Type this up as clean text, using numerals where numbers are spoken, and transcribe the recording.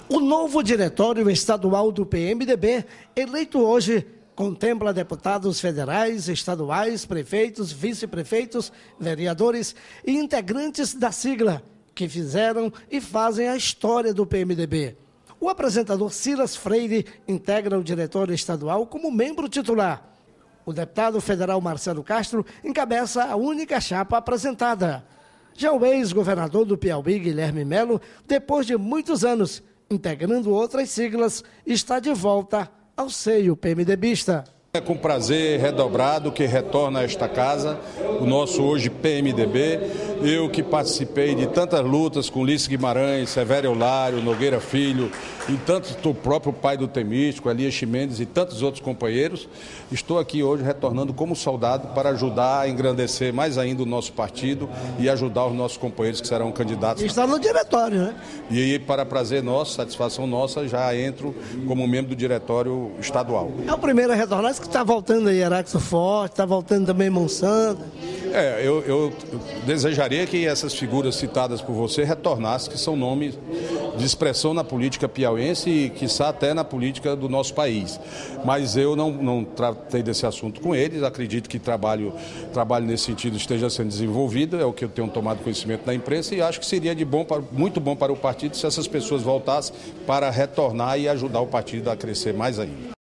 O novo diretório estadual do PMDB, eleito hoje, contempla deputados federais, estaduais, prefeitos, vice-prefeitos, vereadores e integrantes da sigla, que fizeram e fazem a história do PMDB. O apresentador Silas Freire integra o diretório estadual como membro titular. O deputado federal Marcelo Castro encabeça a única chapa apresentada. Já o ex-governador do Piauí, Guilherme Melo, depois de muitos anos, integrando outras siglas, está de volta ao seio PMDBista. É com prazer redobrado que retorna a esta casa, o nosso hoje PMDB. Eu que participei de tantas lutas com Ulisses Guimarães, Severo Eulário, Nogueira Filho, e tanto o próprio pai do Temístico, Elias Chimenez e tantos outros companheiros, estou aqui hoje retornando como soldado para ajudar a engrandecer mais ainda o nosso partido e ajudar os nossos companheiros que serão candidatos. Está no diretório, né? E aí, para prazer nosso, satisfação nossa, já entro como membro do diretório estadual. É o primeiro a retornar, que está voltando aí Araxo Forte, está voltando também Monsanto. Eu desejaria que essas figuras citadas por você retornassem, que são nomes de expressão na política piauiense e, quiçá, até na política do nosso país. Mas eu não tratei desse assunto com eles, acredito que trabalho nesse sentido esteja sendo desenvolvido, é o que eu tenho tomado conhecimento da imprensa e acho que seria muito bom para o partido se essas pessoas voltassem para retornar e ajudar o partido a crescer mais ainda.